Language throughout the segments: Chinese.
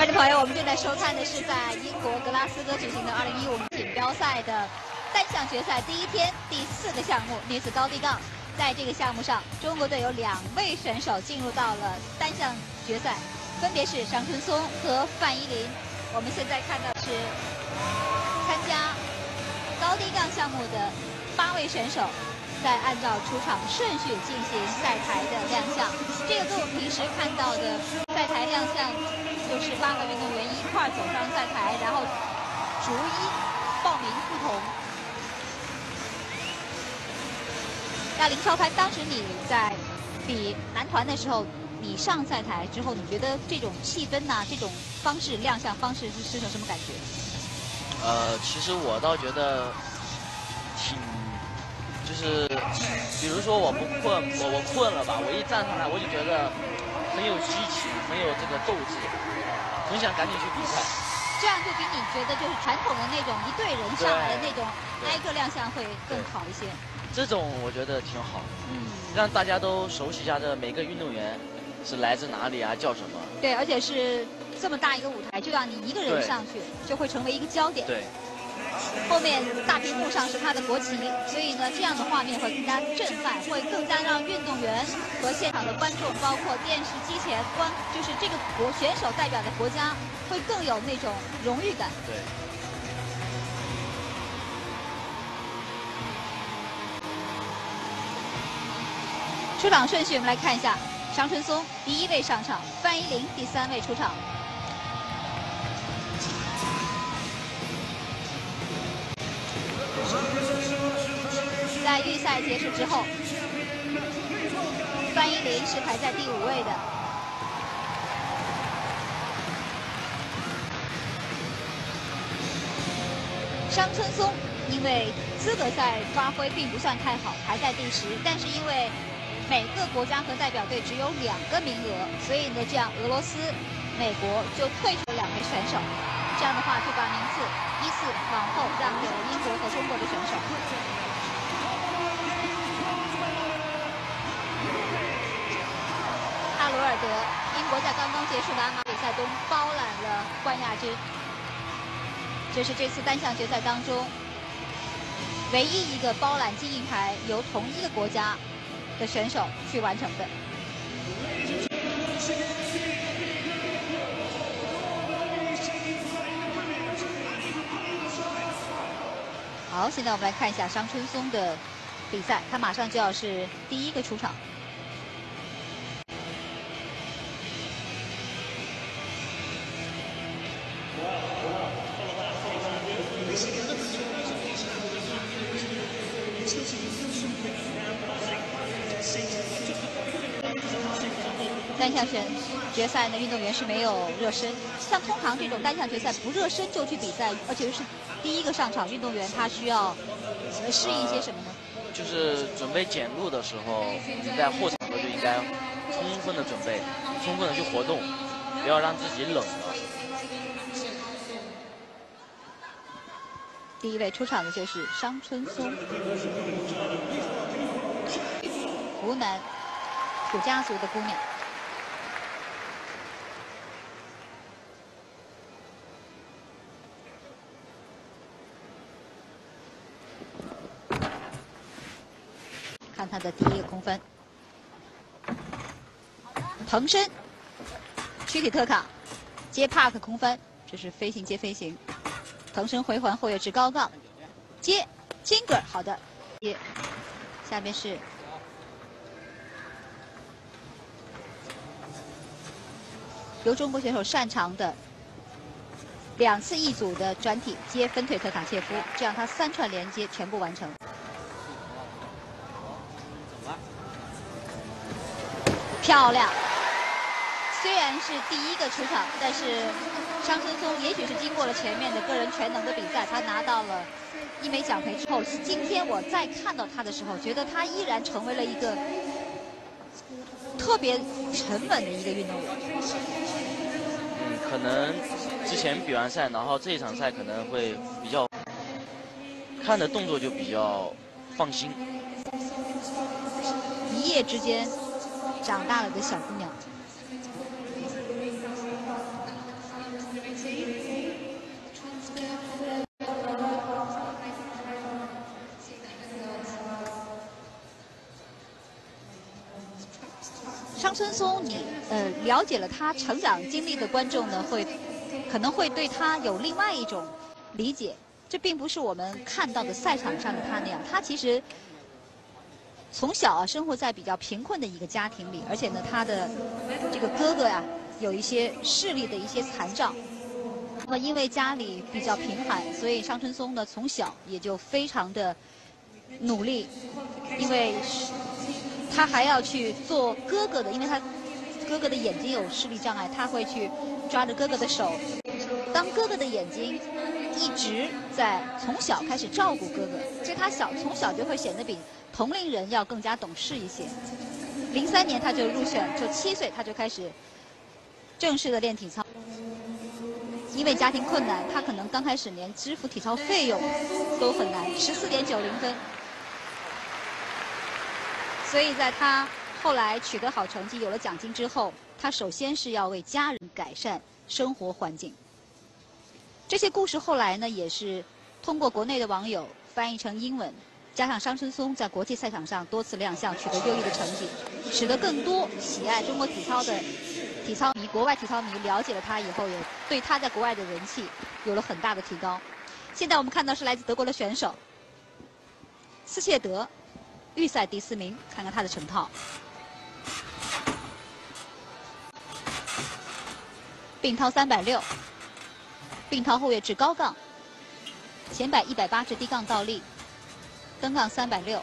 的朋友，我们正在收看的是在英国格拉斯哥举行的2015锦标赛的单项决赛第一天第4个项目女子高低杠。在这个项目上，中国队有2位选手进入到了单项决赛，分别是商春松和范依林。我们现在看到是参加高低杠项目的8位选手，在按照出场顺序进行赛台的亮相。这个跟我们平时看到的赛台亮相，就是8个运动员一块走上赛台，然后逐一报名不同。那林超凡，当时你在比男团的时候，你上赛台之后，你觉得这种气氛呐、这种方式亮相方式是什么感觉？ 其实我倒觉得就是，比如说我不困，我困了吧，我一站上来我就觉得很有激情，很有这个斗志，很想赶紧去比赛。 这样就比你觉得就是传统的那种一队人上来的那种挨个亮相会更好一些。 这种我觉得挺好，让大家都熟悉一下这每个运动员是来自哪里啊，叫什么。 对，而且是这么大一个舞台，就让你一个人上去，就会成为一个焦点。 对。 后面大屏幕上是他的国旗，所以呢，这样的画面会更加震撼，会更加让运动员和现场的观众，包括电视机前就是这个选手代表的国家，会更有那种荣誉感。 对。 出场顺序我们来看一下：商春松第1位上场，范依林第3位出场。在预赛结束之后，范依林是排在第5位的。商春松因为资格赛发挥并不算太好，排在第10，但是因为每个国家和代表队只有2个名额，所以呢，这样俄罗斯、美国就退出了2位选手。这样的话，就把名次依次往后让给了英国和中国的选手。阿罗尔德，英国在刚刚结束的鞍马比赛中包揽了冠亚军，这是这次单项决赛当中唯一一个包揽金银牌由同一个国家的选手去完成的。好，现在我们来看一下商春松的比赛，他马上就要是第1个出场。单项决赛呢，运动员是没有热身。像通常这种单项决赛不热身就去比赛，而且是第1个上场，运动员他需要适应一些什么呢？ 就是准备检录的时候，你在后场的就应该充分的准备，充分的去活动，不要让自己冷了。 第1位出场的就是商春松，湖南土家族的姑娘。看他的第1个空翻，腾身，躯体特卡，接 Park 空翻，这是飞行接飞行，腾身回环后跃至高杠，接金格，好的，接，下面是由中国选手擅长的2次一组的转体接分腿特卡切夫，这样他3串连接全部完成。漂亮！虽然是第1个出场，但是商春松也许是经过了前面的个人全能的比赛，他拿到了1枚奖牌之后，今天我再看到他的时候，觉得他依然成为了一个特别沉稳的一个运动员。 可能之前比完赛，然后这一场赛可能会比较看的动作就比较放心。 一夜之间长大了的小姑娘。 商春松，你了解了他成长经历的观众呢，可能会对他有另外一种理解。这并不是我们看到的赛场上的他那样，他其实从小啊生活在比较贫困的一个家庭里，而且呢，他的这个哥哥呀有一些视力的一些残障。那么因为家里比较贫寒，所以商春松呢从小也就非常的努力，因为他还要去做哥哥的，因为他哥哥的眼睛有视力障碍，他会去抓着哥哥的手。当哥哥的眼睛一直在从小开始照顾哥哥，所以他从小就会显得比同龄人要更加懂事一些。03年他就入选，就7岁他就开始正式的练体操。因为家庭困难，他可能刚开始连支付体操费用都很难，14.90分。所以在他后来取得好成绩，有了奖金之后，他首先是要为家人改善生活环境。这些故事后来呢，也是通过国内的网友翻译成英文，加上商春松在国际赛场上多次亮相，取得优异的成绩，使得更多喜爱中国体操的体操迷、国外体操迷了解了他以后，也对他在国外的人气有了很大的提高。现在我们看到是来自德国的选手斯切德，预赛第4名，看看他的成套。并掏360，并掏后跃至高杠，前摆180至低杠倒立，登杠360。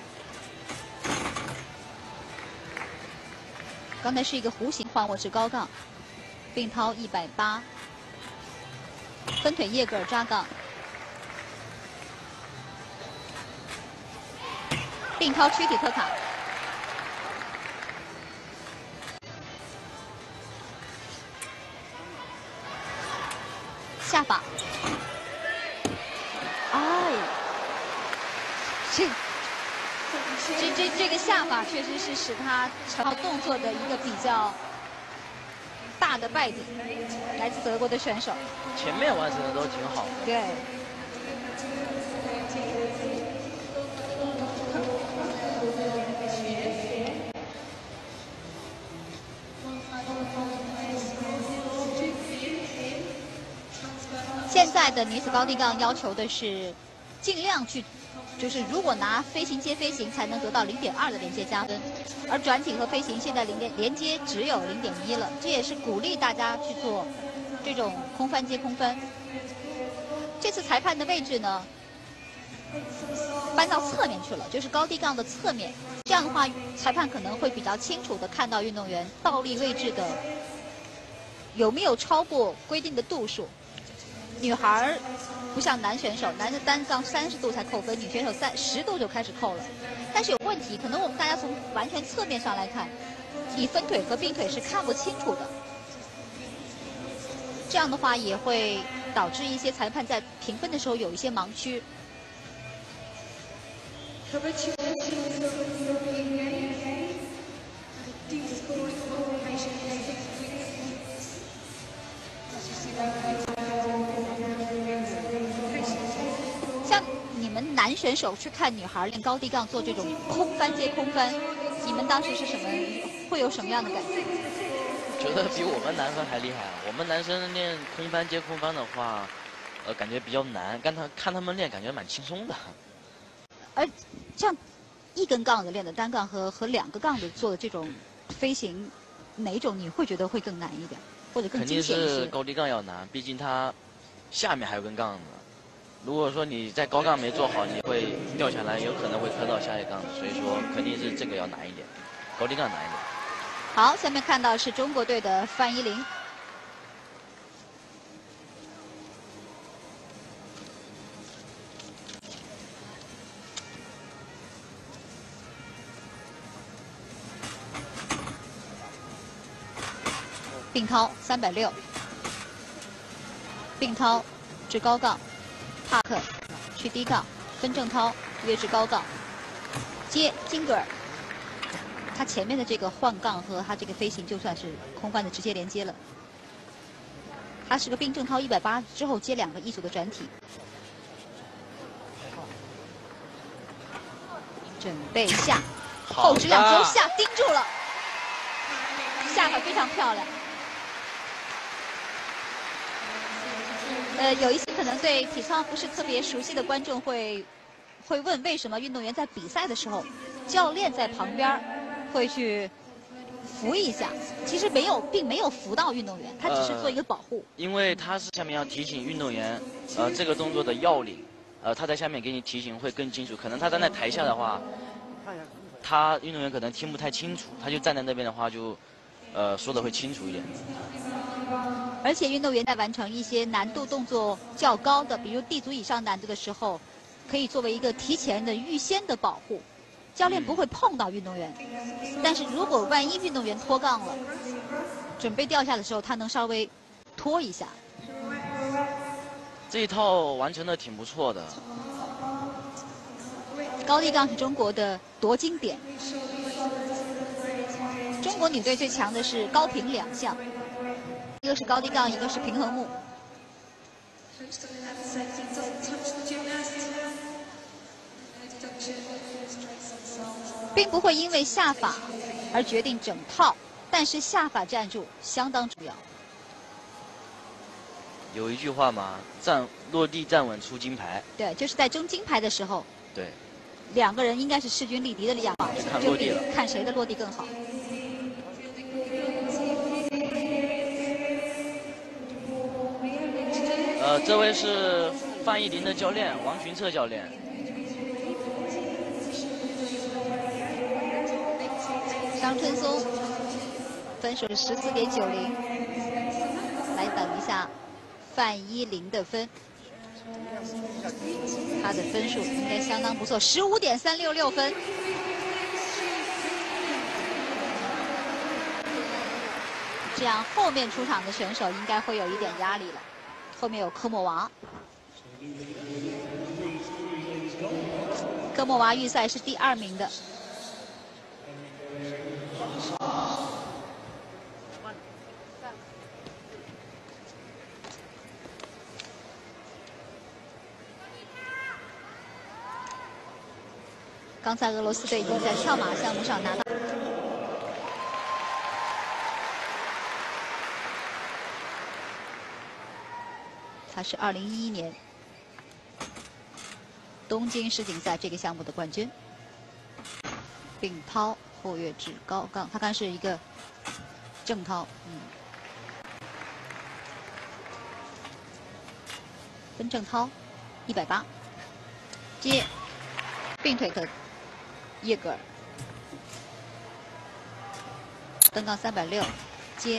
刚才是一个弧形换握至高杠，并掏180，分腿叶格尔抓杠，并掏躯体特卡。下法，哎，这个下法确实是使他成套动作的一个比较大的败笔，来自德国的选手。 前面完成的都挺好的。 对。现在的女子高低杠要求的是尽量去，就是如果拿飞行接飞行才能得到0.2的连接加分，而转体和飞行现在连接只有0.1了，这也是鼓励大家去做这种空翻接空翻。这次裁判的位置呢搬到侧面去了，就是高低杠的侧面，这样的话裁判可能会比较清楚地看到运动员倒立位置的有没有超过规定的度数。女孩不像男选手，男的单杠30度才扣分，女选手10度就开始扣了。但是有问题，可能我们大家从完全侧面上来看，你分腿和并腿是看不清楚的。这样的话也会导致一些裁判在评分的时候有一些盲区。像你们男选手去看女孩练高低杠做这种空翻接空翻，你们当时是什么？会有什么样的感觉？ 觉得比我们男生还厉害啊！我们男生练空翻接空翻的话，感觉比较难。看他们练，感觉蛮轻松的。 而这样一根杠的练的单杠和2个杠的做的这种飞行，哪种你会觉得会更难一点，或者更惊险一些？ 肯定是高低杠要难，毕竟它下面还有根杠呢。如果说你在高杠没做好，你会掉下来，有可能会磕到下一杠，所以说肯定是这个要难一点，高低杠难一点。 好，下面看到是中国队的范依林。并掏360，并掏至高杠，帕克去低杠，分正掏约至高杠，接金格尔。他前面的这个换杠和他这个飞行就算是空翻的直接连接了。他是个并正掏180之后接2个一组的转体，准备下，后直2周下盯住了。 下法非常漂亮。有一些可能对体操不是特别熟悉的观众会问，为什么运动员在比赛的时候，教练在旁边会去扶一下？其实并没有扶到运动员，他只是做一个保护。 因为他是下面要提醒运动员，这个动作的要领，他在下面给你提醒会更清楚。可能他站在台下的话，运动员可能听不太清楚，他就站在那边的话就，说的会清楚一点。 而且运动员在完成一些难度动作较高的，比如地足以上难度的时候，可以作为一个提前的预先的保护，教练不会碰到运动员。但是如果万一运动员脱杠了，准备掉下的时候，他能稍微拖一下。 这一套完成的挺不错的。 高低杠是中国的夺金点。中国女队最强的是高平2项。一个是高低杠，一个是平衡木。并不会因为下法而决定整套，但是下法战术相当重要。 有一句话嘛，落地站稳出金牌。 对，就是在争金牌的时候， 对， 两个人应该是势均力敌的样貌， 看落地了， 看谁的落地更好。 这位是范逸林的教练王群策教练。 张春松分数是14.90，来等一下范逸林的分，他的分数应该相当不错，15.366分。这样后面出场的选手应该会有一点压力了。后面有科莫娃，科莫娃预赛是第2名的。刚才俄罗斯队已经在跳马项目上拿到。他是2011年东京世锦赛这个项目的冠军。并掏后跃至高杠，他刚是一个正掏，分正掏180，接并腿的叶格尔，登杠360，接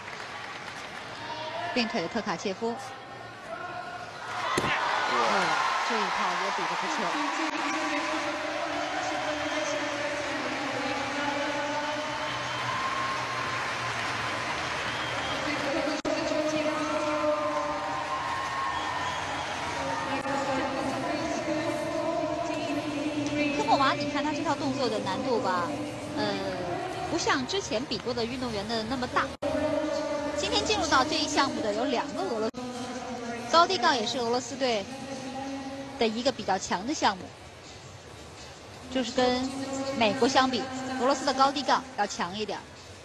并腿的特卡切夫。这一套也比得不错。科莫娃，你看他这套动作的难度吧，不像之前比过的运动员的那么大。今天进入到这一项目的有2个俄罗斯，高低杠也是俄罗斯队的一个比较强的项目，就是跟美国相比，俄罗斯的高低杠要强一点。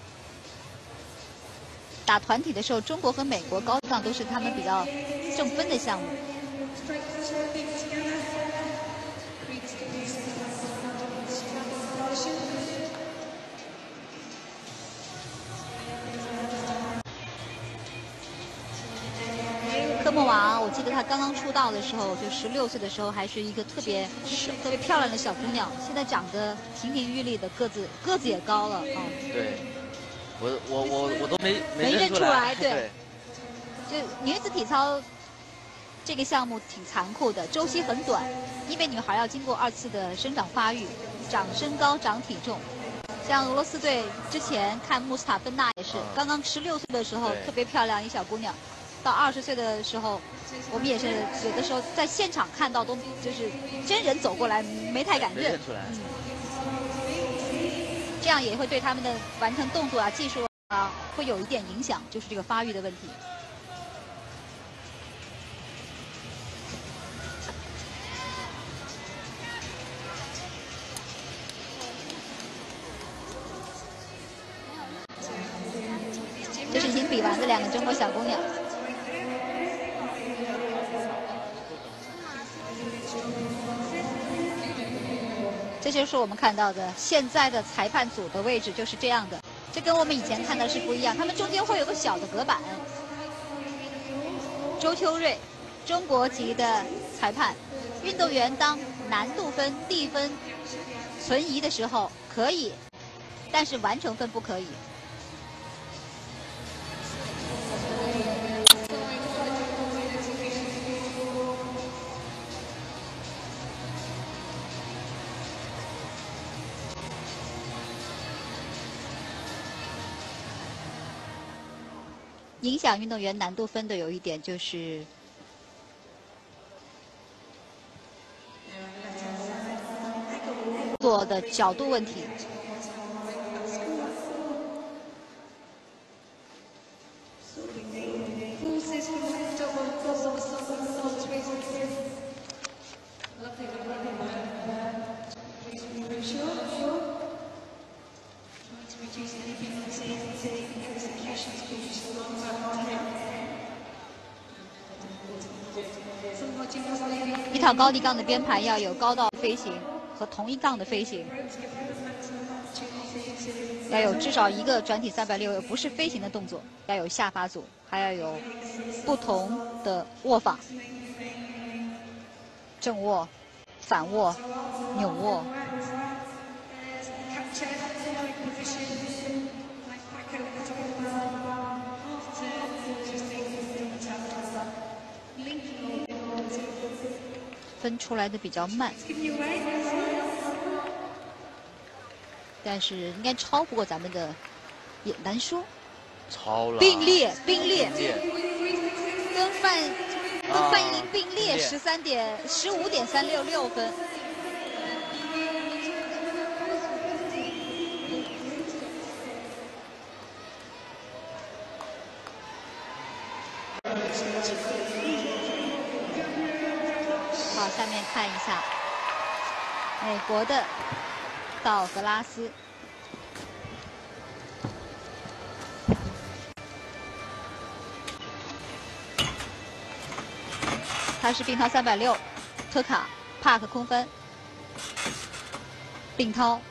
打团体的时候，中国和美国高低杠都是他们比较正分的项目。科莫娃，我记得她刚刚出道的时候，就16岁的时候，还是一个特别漂亮的小姑娘。现在长得亭亭玉立的，个子也高了啊。 对，我都没认出来。 对， 就女子体操这个项目挺残酷的，周期很短，因为女孩要经过2次的生长发育，长身高、长体重。像俄罗斯队之前看穆斯塔芬娜也是，刚刚16岁的时候特别漂亮一小姑娘。到20岁的时候，我们也是有的时候在现场看到，都就是真人走过来没太敢认出来。 这样也会对他们的完成动作啊、技术啊会有一点影响，就是这个发育的问题。 比完的2个中国小姑娘。这就是我们看到的现在的裁判组的位置就是这样的，这跟我们以前看的是不一样，他们中间会有个小的隔板。周秋瑞，中国籍的裁判，运动员当难度分、地分存疑的时候可以，但是完成分不可以。影响运动员难度分的有一点就是做的角度问题。一套高低杠的编排要有高道飞行和同一杠的飞行，要有至少一个转体360，不是飞行的动作，要有下发组，还要有不同的握法，正握、反握、扭握。分出来的比较慢，但是应该超不过咱们的，也难说。 超了。 并列，跟范逸林并列15.366分。好，下面看一下美国的道格拉斯。他是并掏360，特卡、帕克空分，并掏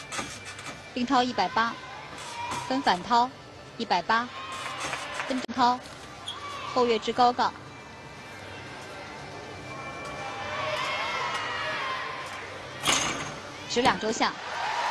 180，分反掏180，分正掏，后跃至高杠。直2周下，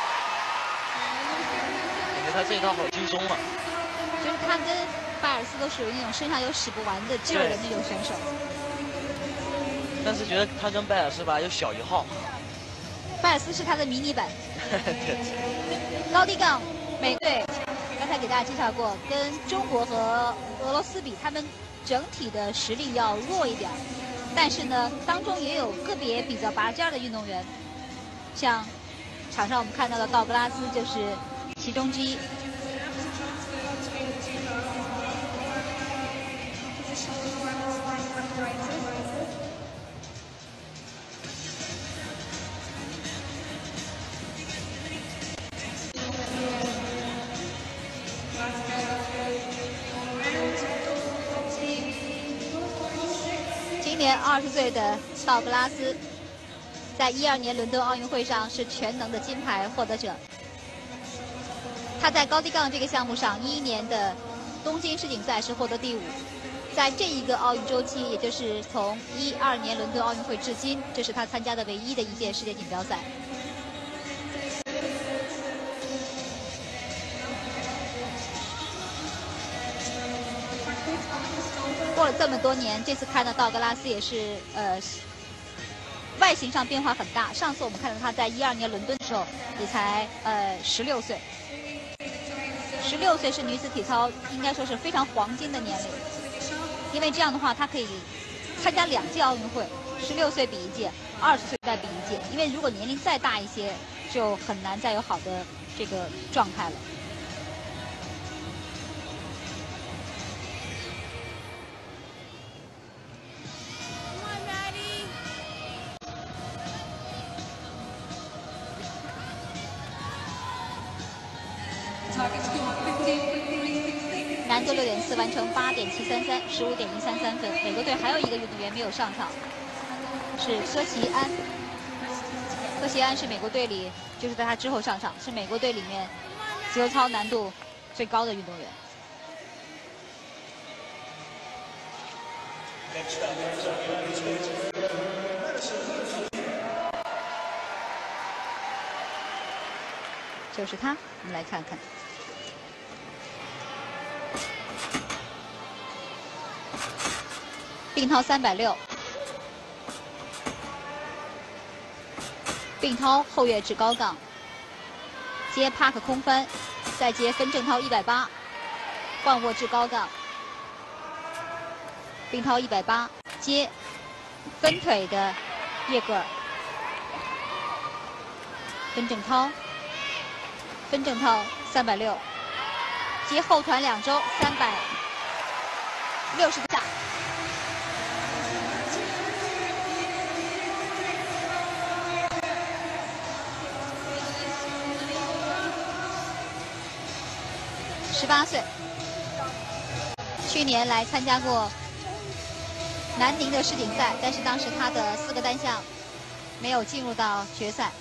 感觉他这一套好轻松啊！ 就是他跟拜尔斯都属于那种身上有使不完的劲儿的那种选手。 但是觉得他跟拜尔斯吧又小1号。 拜尔斯是他的迷你版。高低杠美队，刚才给大家介绍过，跟中国和俄罗斯比，他们整体的实力要弱一点，但是呢，当中也有个别比较拔尖的运动员。像场上我们看到的道格拉斯就是其中之一。今年20岁的道格拉斯，在12年伦敦奥运会上是全能的金牌获得者。他在高低杠这个项目上，11年的东京世锦赛是获得第5。在这一个奥运周期，也就是从12年伦敦奥运会至今，这是他参加的唯一的一届世界锦标赛。过了这么多年，这次看到道格拉斯也是外形上变化很大。上次我们看到他在12年伦敦的时候，也才16岁。16岁是女子体操应该说是非常黄金的年龄，因为这样的话，他可以参加2届奥运会，16岁比1届，20岁再比1届。因为如果年龄再大一些，就很难再有好的这个状态了。男难度6.4，完成8.733，15.133分。美国队还有一个运动员没有上场，是科奇安。科奇安是美国队里，就是在他之后上场，是美国队里面自由操难度最高的运动员。就是他，我们来看看。并掏360，并掏后跃至高杠，接帕克空翻，再接分正掏180，换握至高杠，并掏180，接分腿的叶格尔，分正掏。分正套360，接后团2周360下。18岁，去年来参加过南宁的世锦赛，但是当时他的4个单项没有进入到决赛。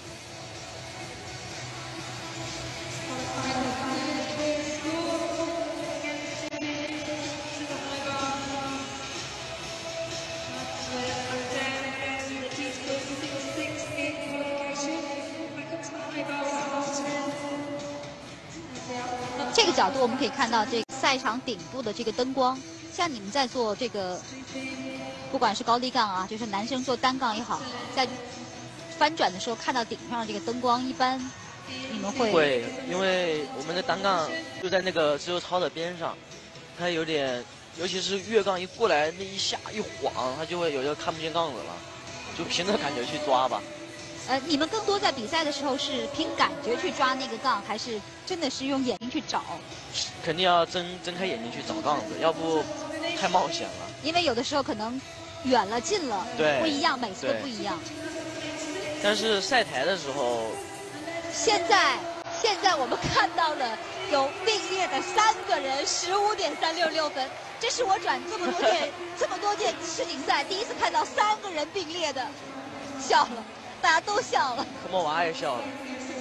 这个角度我们可以看到，这个赛场顶部的这个灯光，像你们在做这个，不管是高低杠啊，就是男生做单杠也好，在翻转的时候看到顶上的这个灯光，一般你们会， 因为我们的单杠就在那个自由操的边上，它有点，尤其是越杠一过来那一下一晃，它就会有一个看不见杠子了，就凭着感觉去抓吧。 你们更多在比赛的时候是凭感觉去抓那个杠，还是真的是用眼睛去找？ 肯定要睁开眼睛去找杠子，要不太冒险了。 因为有的时候可能远了近了， 对， 不一样，每次都不一样。 但是赛台的时候， 现在我们看到了有并列的3个人，15.366分，这是我转这么多届世锦赛第一次看到3个人并列的，笑了。大家都笑了， 科莫娃也笑了。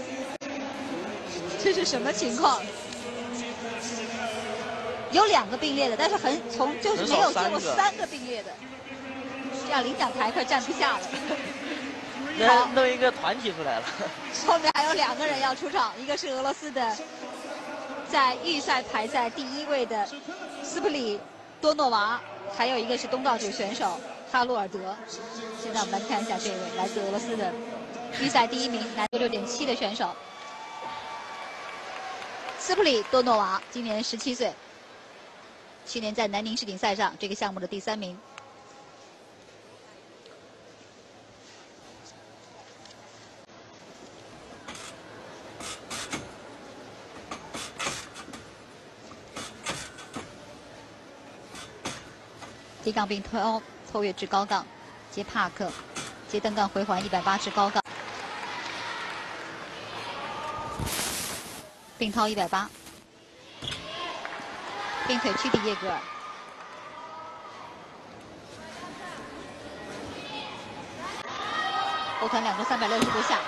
这是什么情况？有2个并列的，但是就是没有见过3个并列的，这样领奖台快站不下了。 弄一个团体出来了。 后面还有2个人要出场，一个是俄罗斯的，在预赛排在第1位的斯普里多诺娃，还有一个是东道主选手哈洛尔德。现在我们来看一下这位来自俄罗斯的预赛第1名，难度6.7的选手斯普里多诺娃，今年17岁，去年在南宁世锦赛上这个项目的第3名。低杠并偷跃至高杠，接帕克，接单杠回环180至高杠，并掏180，并腿屈地叶格尔，后团2周360度下。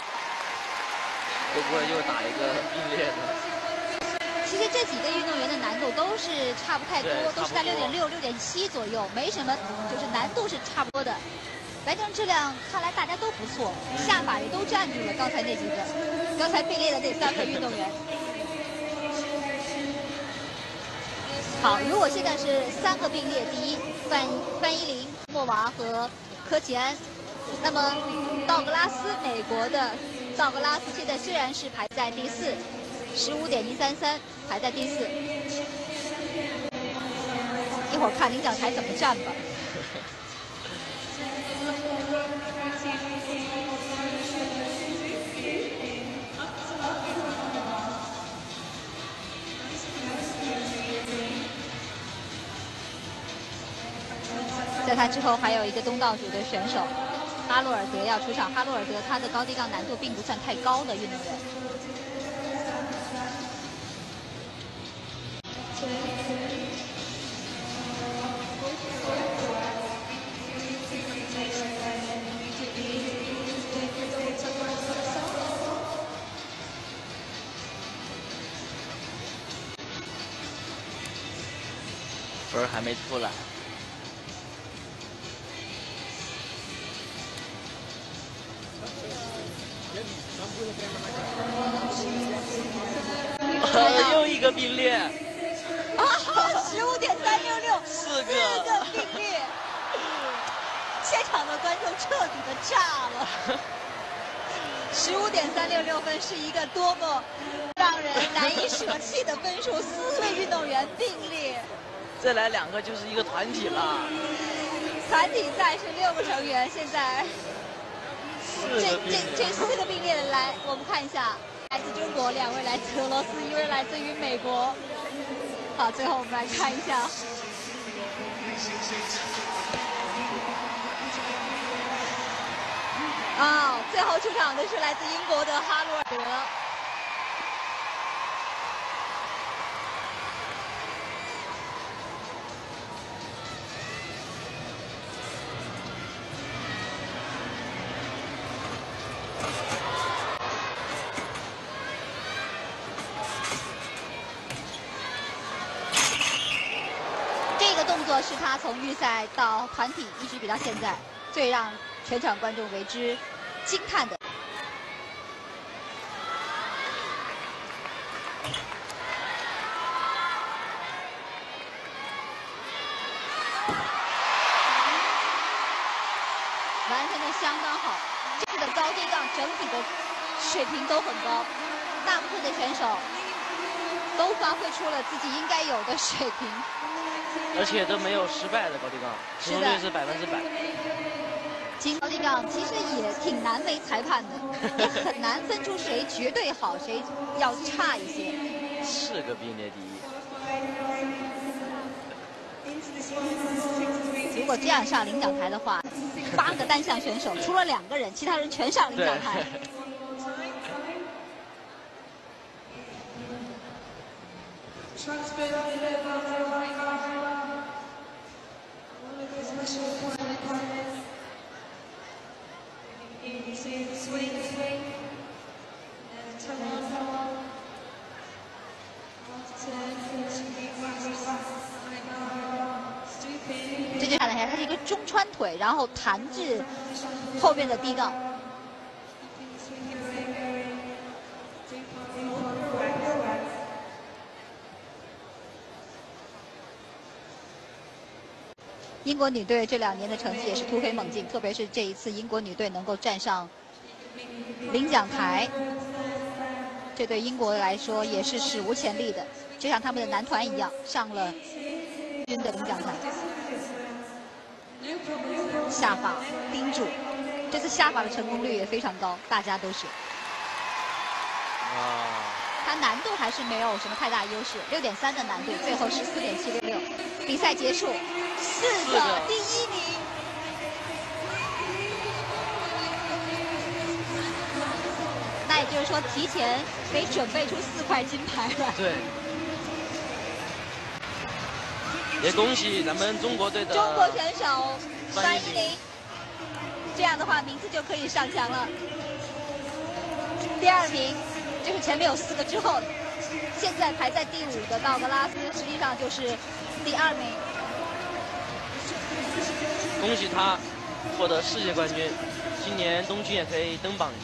会不会又打一个并列呢？ 其实这几个运动员的难度都是差不太多，都是在6.6、6.7左右，没什么，就是难度是差不多的。白证质量看来大家都不错，下法也都站住了。刚才那几个，刚才并列的那3个运动员。好，如果现在是3个并列，第一范依林、莫娃和科奇安，那么道格拉斯，美国的道格拉斯现在虽然是排在第4。15.133排在第4，一会儿看领奖台怎么站吧。在他之后还有一个东道主的选手哈洛尔德要出场。哈洛尔德他的高低杠难度并不算太高的运动员。 还没出来。又一个并列。 15.366， 四个并列。现场的观众彻底的炸了。15.366分是一个多么让人难以舍弃的分数，4位运动员并列。 再来2个就是一个团体了。 团体赛是6个成员，现在这4个并列的来，我们看一下，来自中国2位，来自俄罗斯1位，来自于美国。好，最后我们来看一下。最后出场的是来自英国的哈罗尔德。这个动作是他从预赛到团体一直比到现在最让全场观众为之惊叹的。完成的相当好，这次的高低杠整体的水平都很高，大部分的选手都发挥出了自己应该有的水平， 而且都没有失败的高低杠，成功率是100%。 金高低杠其实也挺难为裁判的，也很难分出谁绝对好，谁要差一些。 4个并列第一。 如果这样上领奖台的话，8个单项选手除了2个人，其他人全上领奖台。这就看了一下，它是一个中穿腿，然后弹至后面的低杠。英国女队这2年的成绩也是突飞猛进，特别是这一次英国女队能够站上领奖台，这对英国来说也是史无前例的，就像他们的男团一样，上了军的领奖台。下法盯住，这次下法的成功率也非常高，大家都是。它难度还是没有什么太大优势，6.3的难度，最后是4.766。比赛结束，4个第1名。那也就是说，提前得准备出4块金牌了。 对。也恭喜咱们中国队的中国选手范依林，这样的话名字就可以上墙了。第2名就是前面有4个之后，现在排在第5的道格拉斯，实际上就是第2名。 恭喜他获得世界冠军，今年冬军也可以登榜。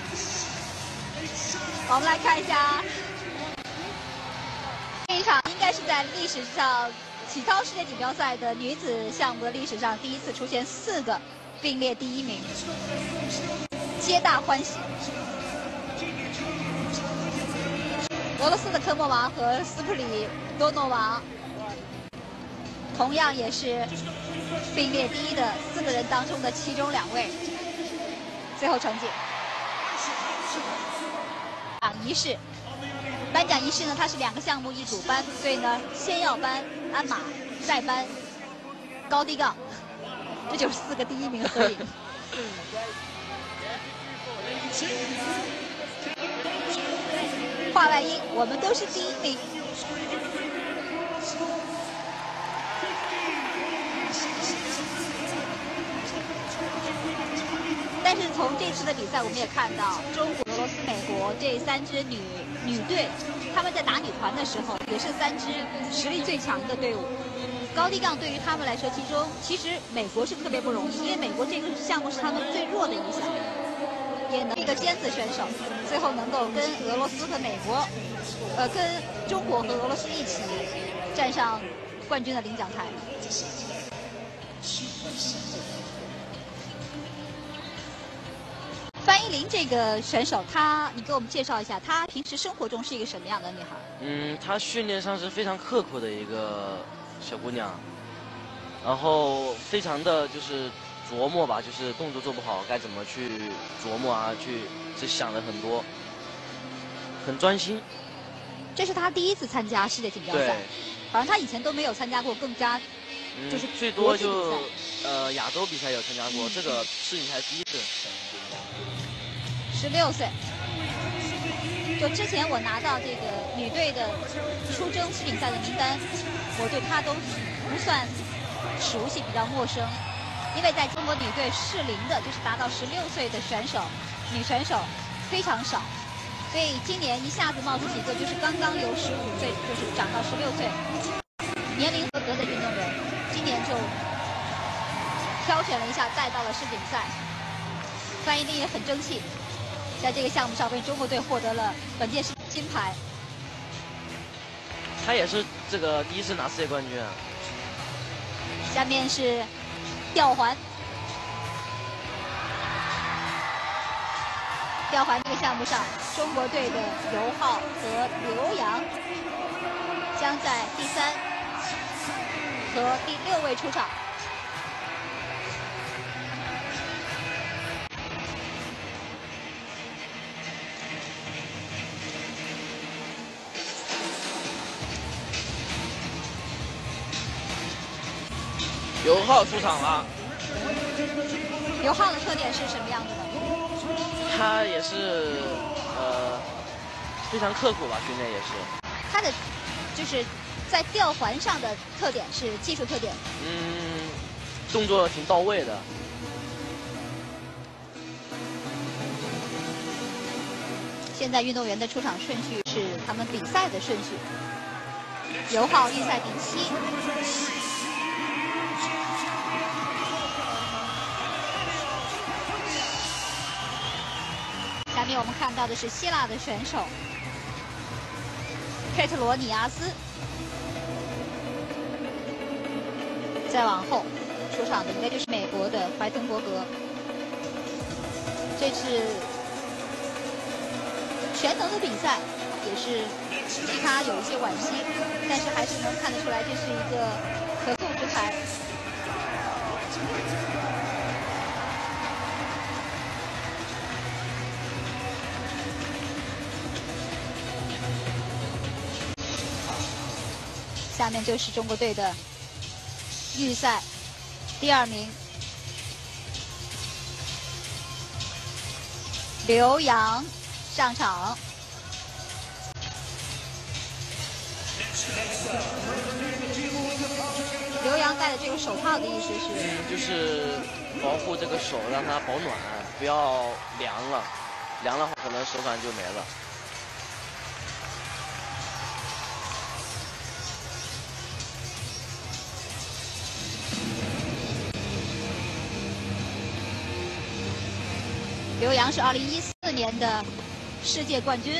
我们来看一下，这一场应该是在历史上体操世界锦标赛的女子项目的历史上第一次出现4个并列第1名，皆大欢喜。俄罗斯的科莫娃和斯普里多诺娃同样也是并列第1的4个人当中的其中2位。最后成绩，仪式，颁奖仪式呢，它是2个项目一组颁，所以呢，先要颁鞍马，再颁高低杠，这就是4个第1名的合影。话外音，我们都是第1名。但是从这次的比赛，我们也看到中国、俄罗斯、美国这3支女队，他们在打女团的时候，也是3支实力最强的队伍。 高低杠对于他们来说，其实美国是特别不容易，因为美国这个项目是他们最弱的一项，也能一个尖子选手，最后能够跟俄罗斯和美国，跟中国和俄罗斯一起站上冠军的领奖台。范依林这个选手，你给我们介绍一下，她平时生活中是一个什么样的女孩？ 她训练上是非常刻苦的一个小姑娘，然后非常的就是琢磨吧，就是动作做不好该怎么去琢磨啊，去想了很多，很专心。 这是她第一次参加世界锦标赛，好像她以前都没有参加过，更加就是最多就亚洲比赛有参加过，这个世锦赛第一次。 16岁，就之前我拿到这个女队的出征世锦赛的名单，我对她都不算熟悉，比较陌生，因为在中国女队适龄的，就是达到16岁的选手，女选手非常少，所以今年一下子冒出几个就是刚刚由15岁就是长到16岁，年龄合格的运动员，今年就挑选了一下带到了世锦赛。范依林也很争气，在这个项目上为中国队获得了本届金牌。 他也是这个第一次拿世界冠军啊。 下面是吊环，吊环这个项目上，中国队的尤浩和刘洋将在第3和第6位出场。 尤浩出场了。 尤浩的特点是什么样的呢？ 他也是非常刻苦吧，训练也是。 他的就是在吊环上的特点是技术特点。 动作挺到位的。 现在运动员的出场顺序是他们比赛的顺序。尤浩预赛第7。下面我们看到的是希腊的选手佩特罗尼亚斯，再往后出场的应该就是美国的怀滕伯格。这次全能的比赛也是替他有一些惋惜，但是还是能看得出来这是一个可塑之才。下面就是中国队的预赛第2名刘洋上场。刘洋戴的这个手套的意思是， 就是保护这个手，让它保暖，不要凉了，凉了可能手感就没了。 刘洋是2014年的世界冠军。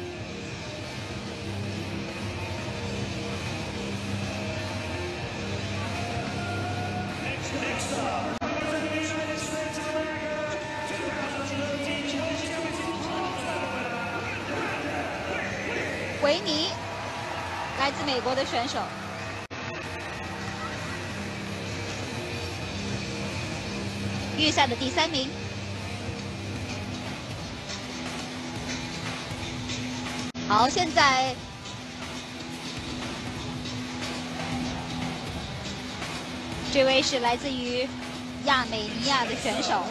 维尼，来自美国的选手。预赛的第3名。好，现在这位是来自于亚美尼亚的选手，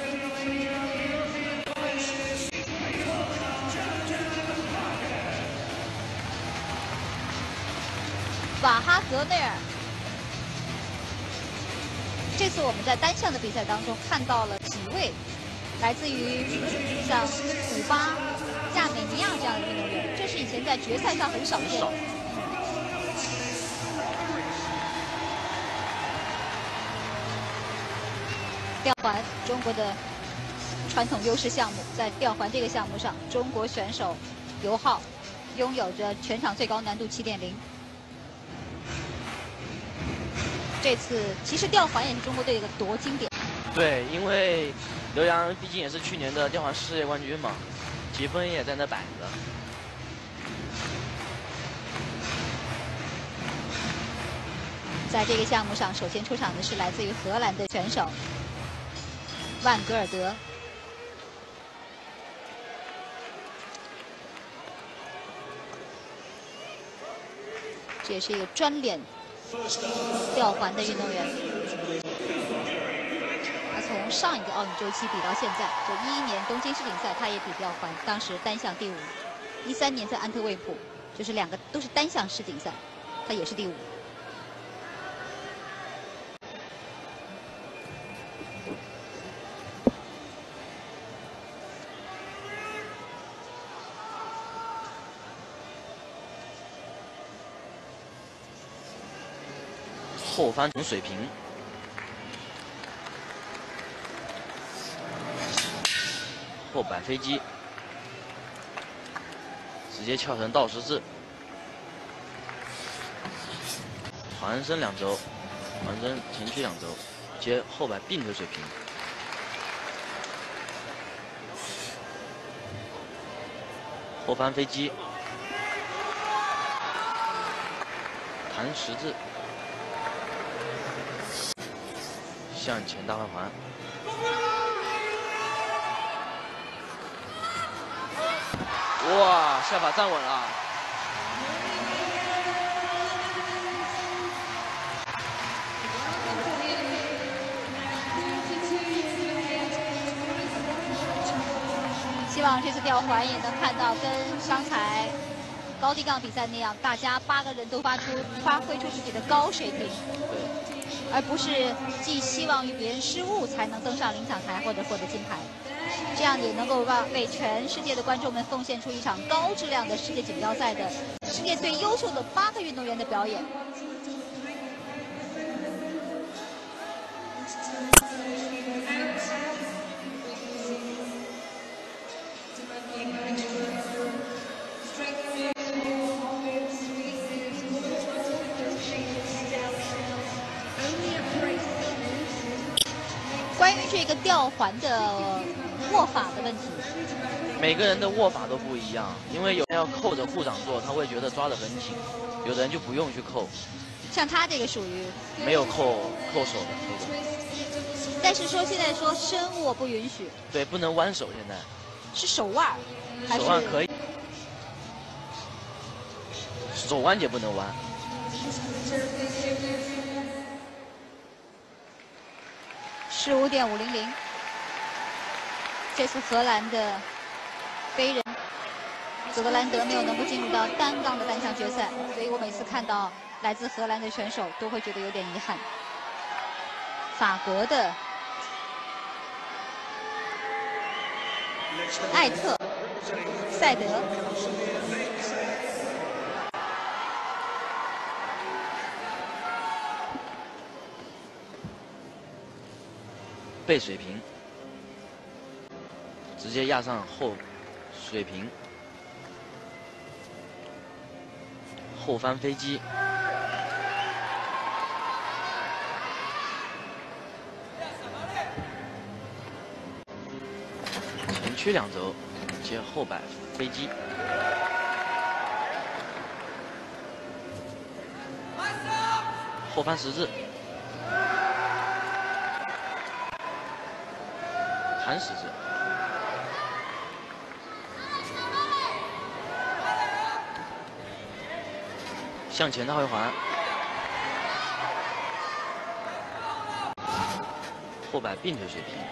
瓦哈格内尔。这次我们在单项的比赛当中看到了几位来自于像古巴、亚美尼亚这样的运动员，这是以前在决赛上很少见的。 吊环，中国的传统优势项目，在吊环这个项目上，中国选手尤浩拥有着全场最高难度7.0。这次其实吊环也是中国队的一个夺金点。 对，因为刘洋毕竟也是去年的吊环世界冠军嘛，积分也在那摆着。 在这个项目上，首先出场的是来自于荷兰的选手万格尔德。这也是一个专练吊环的运动员。他从上一个奥运周期比到现在，就11年东京世锦赛他也比吊环，当时单项第5。13年在安特卫普，就是2个都是单项世锦赛，他也是第5。 后翻从水平，后摆飞机，直接翘成倒十字，环身2轴，环身前屈2轴，接后摆并腿水平，后翻飞机，弹十字。向前大回环，哇，下法站稳了。 希望这次吊环也能看到跟刚才高低杠比赛那样，大家8个人都发挥出自己的高水平。 对。 而不是寄希望于别人失误才能登上领奖台或者获得金牌，这样也能够为全世界的观众们奉献出一场高质量的世界锦标赛的世界最优秀的8个运动员的表演。关于这个吊环的握法的问题， 每个人的握法都不一样，因为有人要扣着护掌做，他会觉得抓得很紧；有的人就不用去扣。 像他这个属于没有扣手的那种。 但是说现在说深握不允许。 对，不能弯手，现在。 是手腕还是？ 手腕可以，手腕也不能弯。 15.500，这次荷兰的飞人佐德兰德没有能够进入到单杠的单项决赛，所以我每次看到来自荷兰的选手都会觉得有点遗憾。法国的艾特赛德。 背水平，直接压上后水平，后翻飞机，前屈2轴，接后摆飞机，后翻十字。弹十字，向前大回环，后摆并腿水平，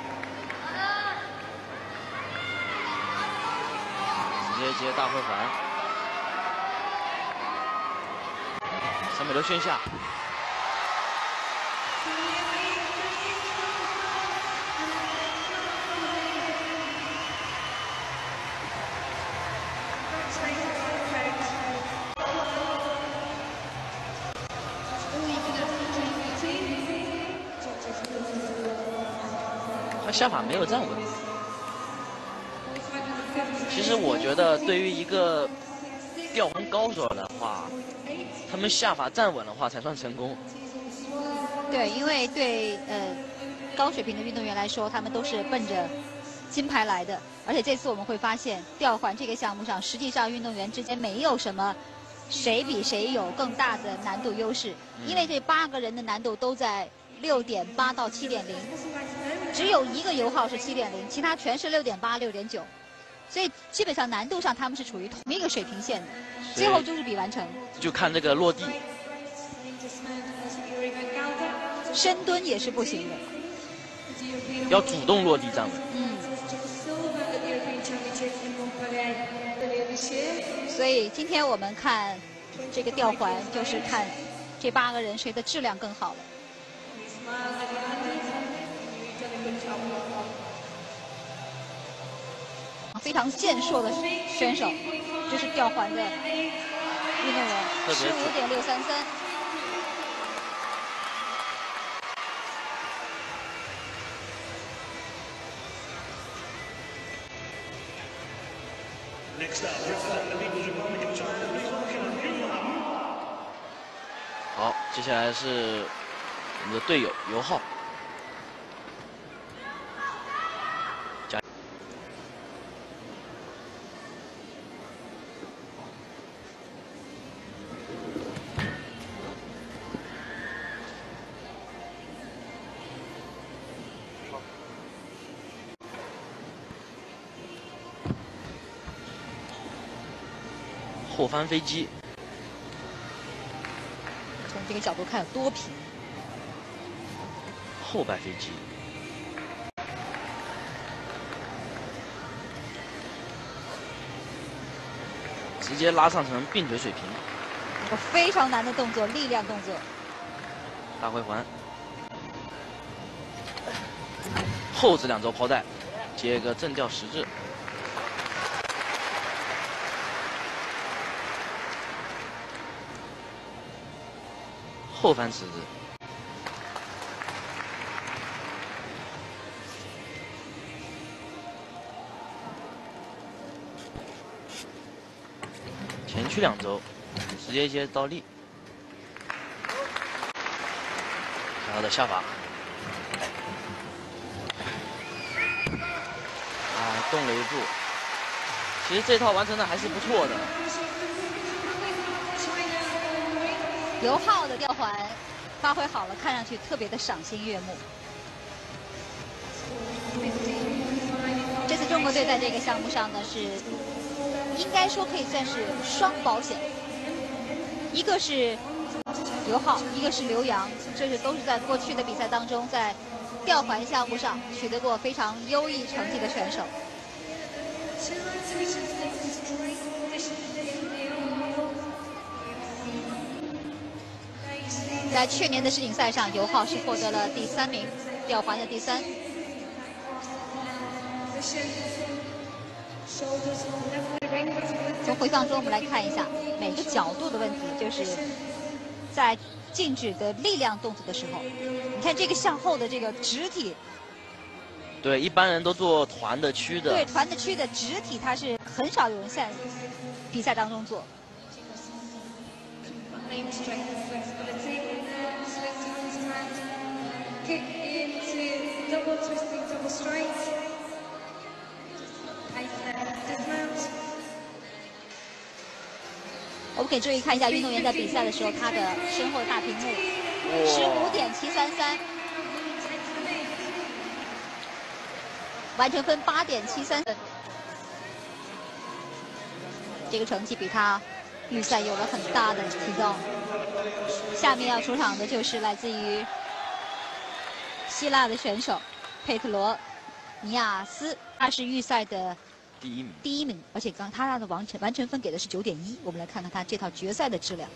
直接接大回环，360旋下。 下法没有站稳。其实我觉得，对于一个吊环高手的话，他们下法站稳的话才算成功。 对，因为对高水平的运动员来说，他们都是奔着金牌来的。而且这次我们会发现，吊环这个项目上，实际上运动员之间没有什么谁比谁有更大的难度优势，因为这8个人的难度都在6.8到7.0，只有一个油耗是7.0，其他全是6.8、6.9。所以基本上难度上他们是处于同一个水平线的，最后就是比完成。 就看这个落地， 深蹲也是不行的， 要主动落地站稳。 所以今天我们看这个吊环，就是看这8个人谁的质量更好了。非常健硕的选手，这是吊环的运动员，15.633。 好，接下来是我们的队友尤浩。后翻飞机， 从这个角度看有多平。 后摆飞机，直接拉上成并腿水平。 一个非常难的动作，力量动作。 大回环，后置2轴抛带，接一个正吊十字。后翻十字，前屈2轴，直接接倒立，然后的下法，动了一步。其实这套完成的还是不错的。 尤浩的吊环发挥好了，看上去特别的赏心悦目。这次中国队在这个项目上呢，是应该说可以算是双保险，一个是尤浩，一个是刘洋，这都是在过去的比赛当中在吊环项目上取得过非常优异成绩的选手。在去年的世锦赛上，尤浩是获得了第3名，吊环的第3。从回放中我们来看一下每个角度的问题，就是在静止的力量动作的时候，你看这个向后的这个直体。 对，一般人都做团的区的。 对，团的区的直体，它是很少有人在比赛当中做。我们可以注意看一下运动员在比赛的时候，他的身后的大屏幕，15.733。完成分8.73分，这个成绩比他预赛有了很大的提高。下面要出场的就是来自于希腊的选手佩特罗尼亚斯，他是预赛的第一名，而且刚他的完成分给的是9.1。我们来看看他这套决赛的质量。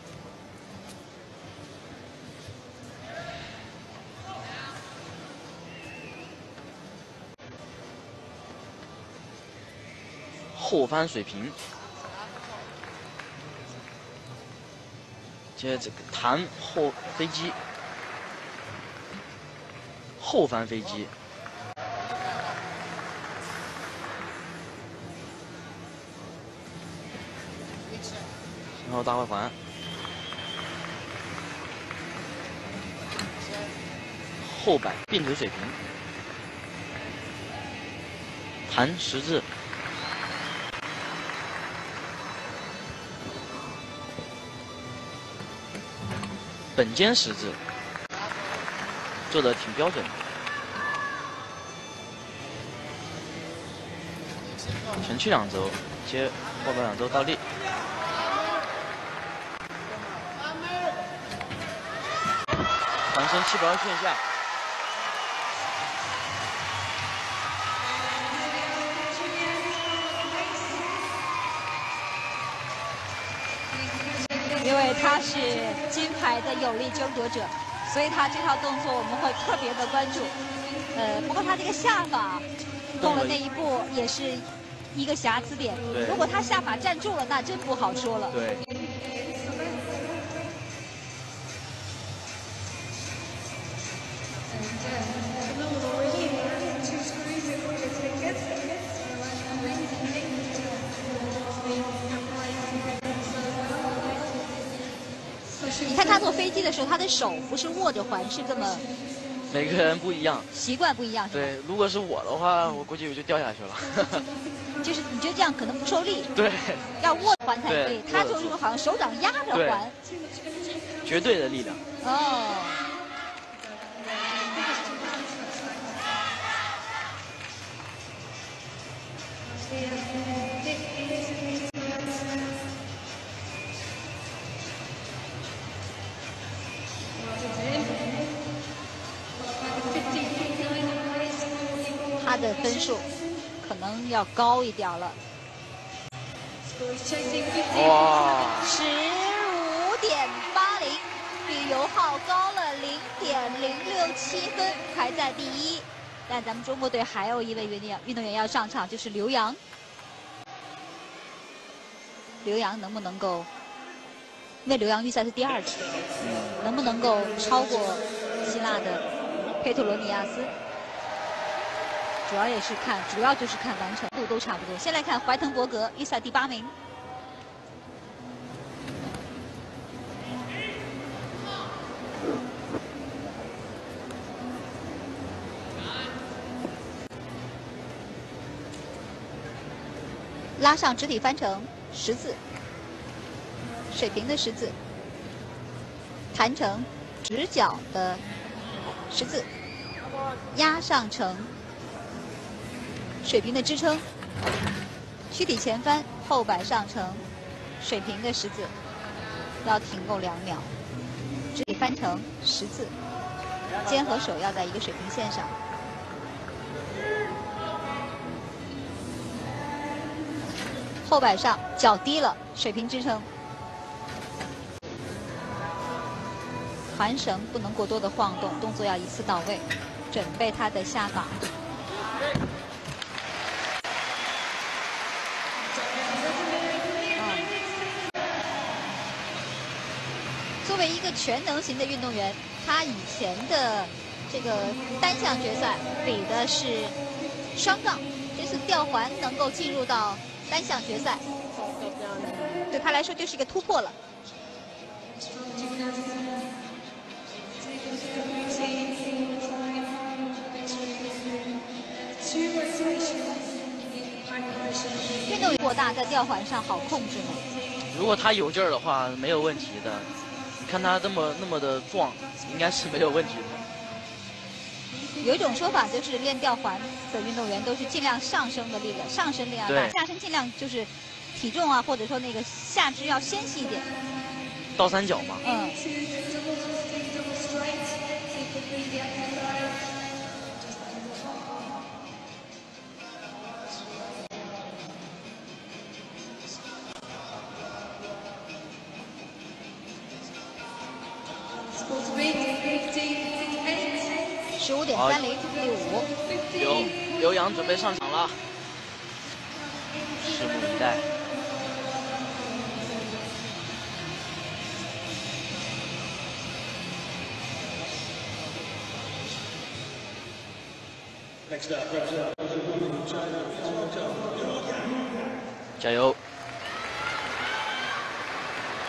后翻水平，接着这个弹后飞机，后翻飞机， 然后大外环，后摆并腿水平，弹十字，本肩十字，做的挺标准的。前屈2肘，接后摆2肘倒立。 反身720线下， 因为他是金牌的有力争夺者，所以他这套动作我们会特别的关注。不过他这个下法动了那一步也是一个瑕疵点。如果他下法站住了，那真不好说了。 对。 你看他坐飞机的时候，他的手不是握着环，是这么。 每个人不一样， 习惯不一样。 对，如果是我的话，我估计我就掉下去了。 就是你觉得这样可能不受力。 对。 要握环才对，他就是好像手掌压着环。 绝对的力量。 哦。 他的分数可能要高一点了。 哇 ！15.80，比尤浩高了0.067分，排在第1。但咱们中国队还有一位运动员要上场，就是刘洋。刘洋能不能够？因为刘洋预赛是第2次，能不能够超过希腊的佩托罗尼亚斯？ 主要就是看完成度都差不多。先来看怀滕伯格，预赛第8名。拉上直体翻成十字，水平的十字，弹成直角的十字，压上成。 水平的支撑，躯体前翻，后摆上成水平的十字，要停够2秒，直体翻成十字，肩和手要在一个水平线上。后摆上，脚低了，水平支撑，环绳不能过多的晃动，动作要一次到位，准备他的下法。 作为一个全能型的运动员，他以前的这个单项决赛比的是双杠，这次吊环能够进入到单项决赛，对他来说就是一个突破了。运动员过大，在吊环上好控制吗？ 如果他有劲儿的话，没有问题的。 看他那么的壮，应该是没有问题的。 有一种说法就是练吊环的运动员都是尽量上升的力量，上身力量大，下身尽量就是体重啊，或者说那个下肢要纤细一点。 倒三角嘛。 嗯。15.3065。 刘洋准备上场了，拭目以待。加油！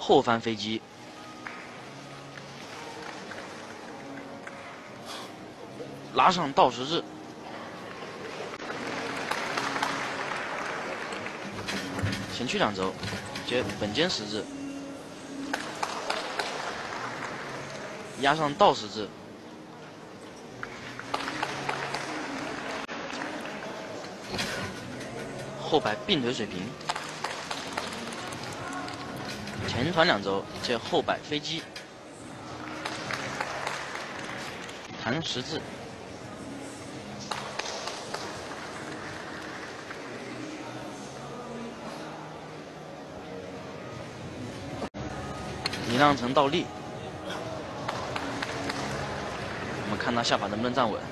后翻飞机，拉上倒十字，前屈2轴，接本肩十字，压上倒十字，后摆并腿水平。 前团2轴，接后摆飞机，弹十字，离让成倒立。我们看他下法能不能站稳。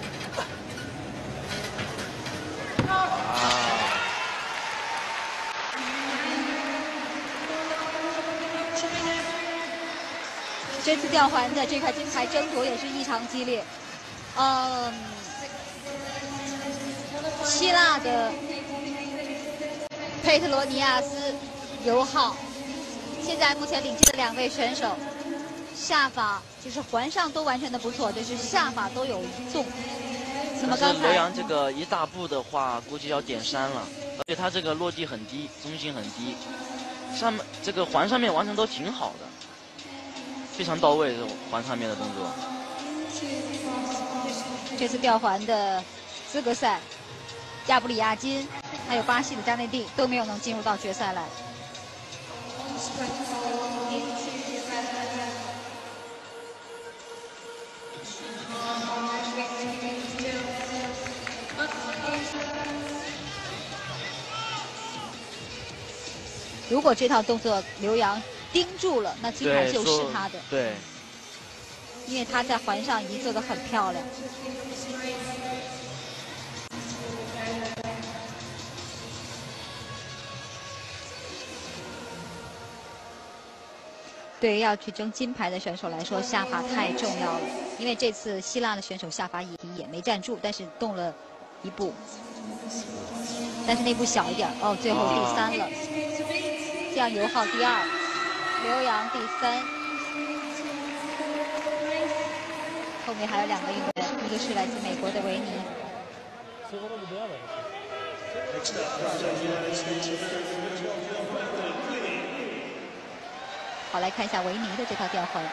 这次吊环的这块金牌争夺也是异常激烈。希腊的佩特罗尼亚斯、尤浩，现在目前领先的2位选手，下法就是环上都完成的不错，就是下法都有动。那么刚才刘洋这个一大步的话，估计要点3了，而且他这个落地很低，中心很低，上面这个环上面完成都挺好的。 非常到位，这种环上面的动作。 这次吊环的资格赛，亚布里亚金还有巴西的加内蒂都没有能进入到决赛来。如果这套动作刘洋 盯住了，那金牌就是他的。 对， 因为他在环上已经做得很漂亮。对于要去争金牌的选手来说，下法太重要了。因为这次希腊的选手下法也没站住，但是动了一步，但是那步小一点。哦，最后第3了，这样尤浩第2。 刘洋第3，后面还有2个运动员，一个是来自美国的维尼。好，来看一下维尼的这套吊环。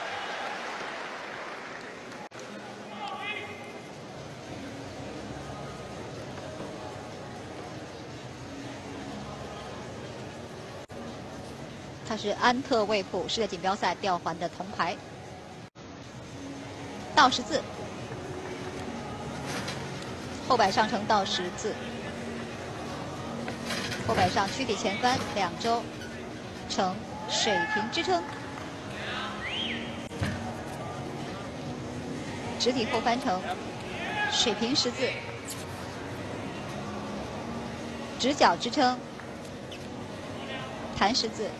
他是安特卫普世界锦标赛吊环的铜牌，倒十字，后摆上呈倒十字，后摆上躯体前翻2周，呈水平支撑，直体后翻成水平十字，直角支撑，弹十字。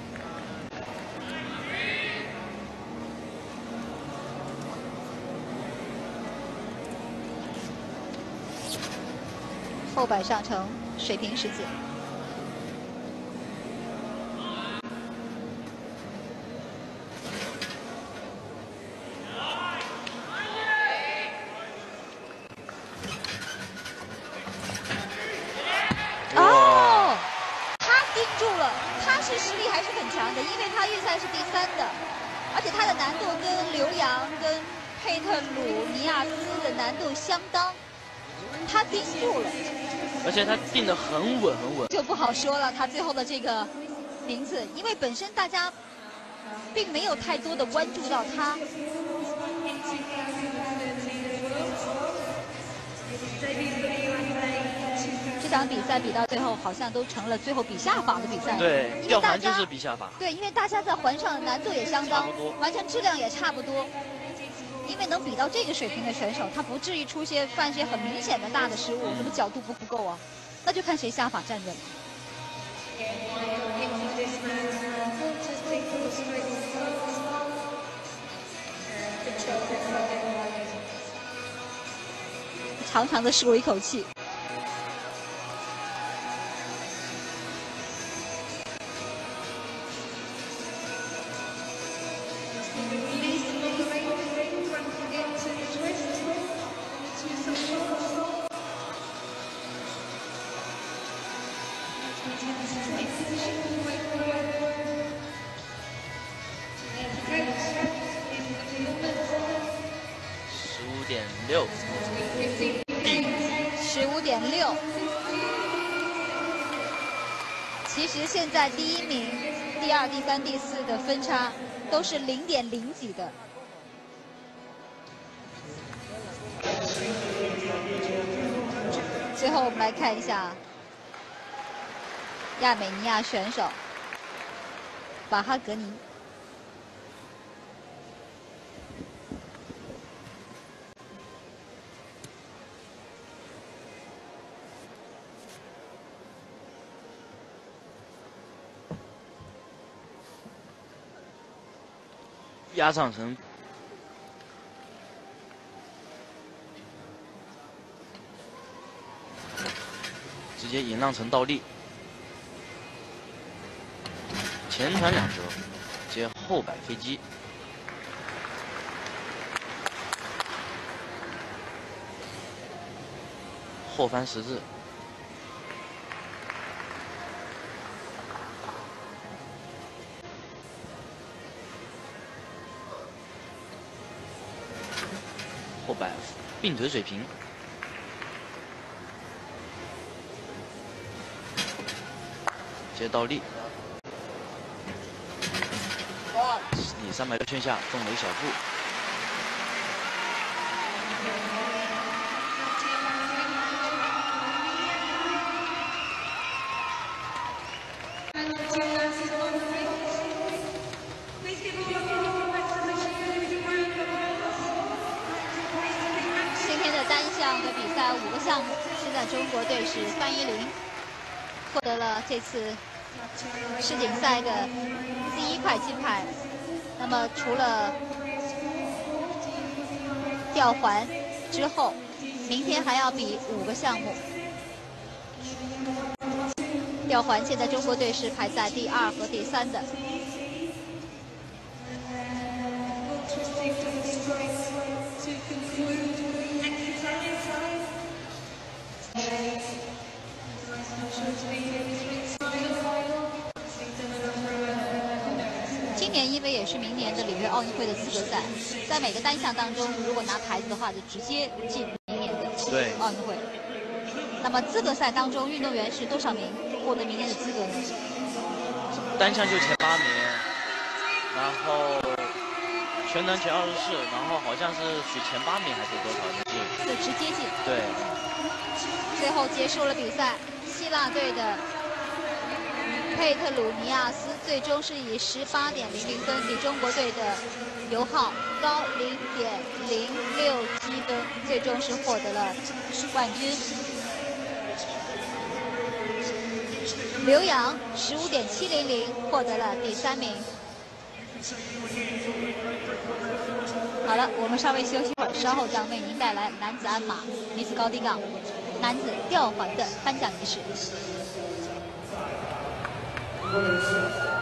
后摆上呈水平十字，哦，他盯住了，他是实力还是很强的，因为他预赛是第3的，而且他的难度跟刘洋、跟佩特鲁尼亚斯的难度相当，他盯住了。 而且他定得很稳，很稳， 就不好说了。他最后的这个名次，因为本身大家并没有太多的关注到他。这场比赛比到最后，好像都成了最后比下法的比赛。 对，吊环就是比下法。 对，因为大家在环上的难度也相当，完成质量也差不多。 因为能比到这个水平的选手，他不至于犯一些很明显的大的失误，什么角度不够啊，那就看谁下法站稳。长长的舒了一口气。 15.6， 15.6。其实现在第1名、第2、第3、第4的分差都是0.0几的。最后我们来看一下亚美尼亚选手巴哈格尼。 压上层，直接引浪层倒立，前传2折，接后摆飞机，后翻十字。 后摆并腿水平，接倒立，以360圈下中了一小步。 的比赛5个项目，现在中国队是范依林获得了这次世锦赛的第1块金牌。那么除了吊环之后，明天还要比5个项目。吊环现在中国队是排在第2和第3的。 今年因为也是明年的里约奥运会的资格赛，在每个单项当中，如果拿牌子的话，就直接进明年的奥运会。那么资格赛当中，运动员是多少名获得明年的资格呢？ 单项就前8名，然后全能前24，然后好像是取前8名还是多少就进， 就直接进。 对。 最后结束了比赛，希腊队的佩特鲁尼亚斯最终是以18.00分比中国队的尤浩高0.067分，最终是获得了冠军。刘洋15.700获得了第3名。好了，我们稍微休息会儿，稍后将为您带来男子鞍马、女子高低杠、男子吊环的颁奖仪式。